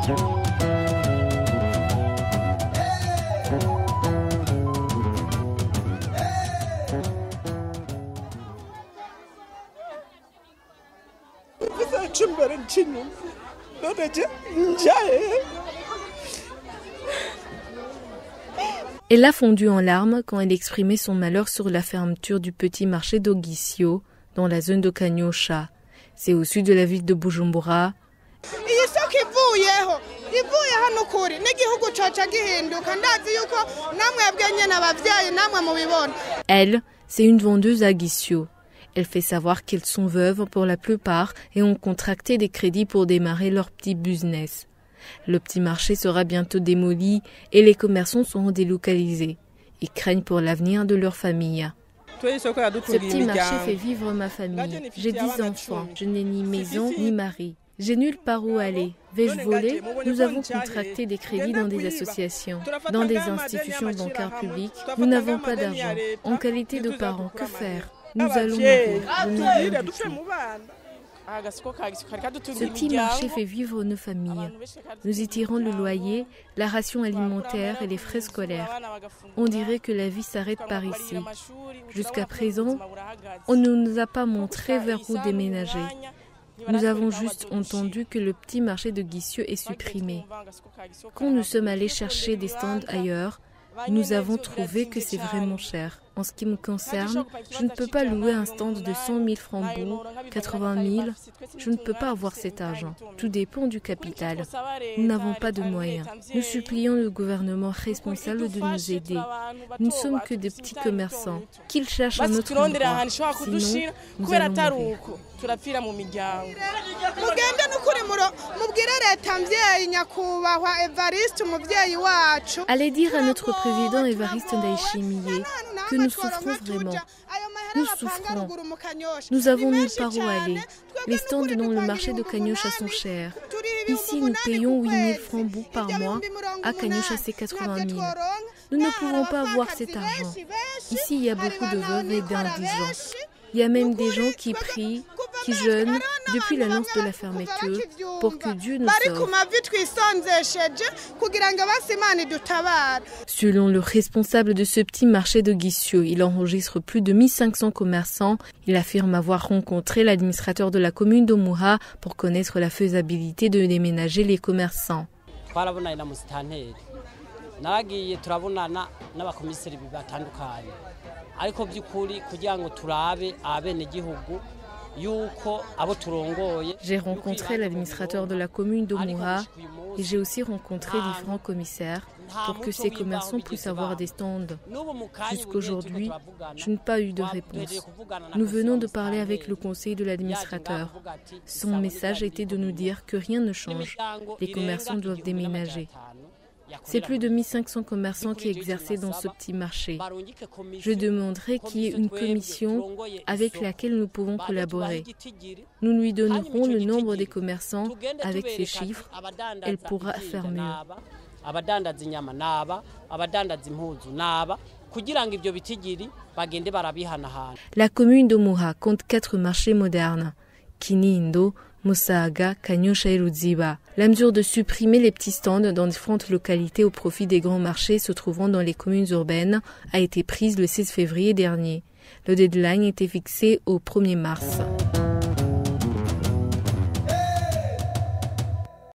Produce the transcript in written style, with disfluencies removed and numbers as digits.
Elle a fondu en larmes quand elle exprimait son malheur sur la fermeture du petit marché d'Ogisio dans la zone de Kanyosha. C'est au sud de la ville de Bujumbura. Elle, c'est une vendeuse à Gisio. Elle fait savoir qu'elles sont veuves pour la plupart et ont contracté des crédits pour démarrer leur petit business. Le petit marché sera bientôt démoli et les commerçants seront délocalisés. Ils craignent pour l'avenir de leur famille. Ce petit marché fait vivre ma famille. J'ai 10 enfants. Je n'ai ni maison ni mari. J'ai nulle part où aller. Vais-je voler? Nous avons contracté des crédits dans des associations, dans des institutions bancaires publiques. Nous n'avons pas d'argent. En qualité de parents, que faire? Nous allons mourir. Je n'ai rien du tout. Ce petit marché fait vivre nos familles. Nous y tirons le loyer, la ration alimentaire et les frais scolaires. On dirait que la vie s'arrête par ici. Jusqu'à présent, on ne nous a pas montré vers où déménager. Nous avons juste entendu que le petit marché de Gisio est supprimé. Quand nous sommes allés chercher des stands ailleurs, nous avons trouvé que c'est vraiment cher. En ce qui me concerne, je ne peux pas louer un stand de 100 000 francs bons, 80 000. Je ne peux pas avoir cet argent. Tout dépend du capital. Nous n'avons pas de moyens. Nous supplions le gouvernement responsable de nous aider. Nous ne sommes que des petits commerçants. Qu'ils cherchent un autre endroit. Sinon, nous allons mourir. Allez dire à notre président Évariste Ndayishimiye que nous souffrons vraiment. Nous souffrons. Nous avons nulle part où aller. Les stands dans le marché de Kanyosha sont chers. Ici, nous payons 8 000 francs bouts par mois. À Kanyosha, c'est 80 000. Nous ne pouvons pas avoir cet argent. Ici, il y a beaucoup de veuves et d'indigents. Il y a même des gens qui prient, qui jeûnent depuis l'annonce de la fermeture pour que Dieu nous sauve. Selon le responsable de ce petit marché de Gisio, il enregistre plus de 1500 commerçants. Il affirme avoir rencontré l'administrateur de la commune d'Omuha pour connaître la faisabilité de déménager les commerçants. J'ai rencontré l'administrateur de la commune d'Omuha et j'ai aussi rencontré différents commissaires pour que ces commerçants puissent avoir des stands. Jusqu'aujourd'hui, je n'ai pas eu de réponse. Nous venons de parler avec le conseil de l'administrateur. Son message était de nous dire que rien ne change. Les commerçants doivent déménager. C'est plus de 1500 commerçants qui exerçaient dans ce petit marché. Je demanderai qu'il y ait une commission avec laquelle nous pouvons collaborer. Nous lui donnerons le nombre des commerçants avec ces chiffres. Elle pourra faire mieux. La commune d'Omuha compte 4 marchés modernes. Kinindo, Musaga, Kanyosha et Ruziba. La mesure de supprimer les petits stands dans différentes localités au profit des grands marchés se trouvant dans les communes urbaines a été prise le 16 février dernier. Le deadline était fixé au 1er mars.